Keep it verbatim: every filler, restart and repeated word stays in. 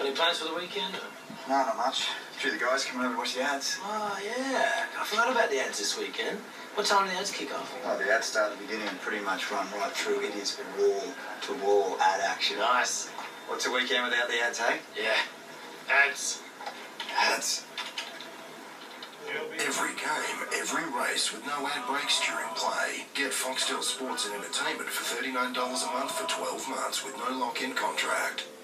Got any plans for the weekend? No, not much. A few of the guys coming over to watch the ads. Oh, yeah. I forgot about the ads this weekend. What time do the ads kick off? Oh, the ads start at the beginning and pretty much run right through. It is wall-to-wall ad action. Nice. What's a weekend without the ads, hey? Yeah. Ads. Ads. Every game, every race with no ad breaks during play. Get Foxtel Sports and Entertainment for thirty-nine dollars a month for twelve months with no lock-in contract.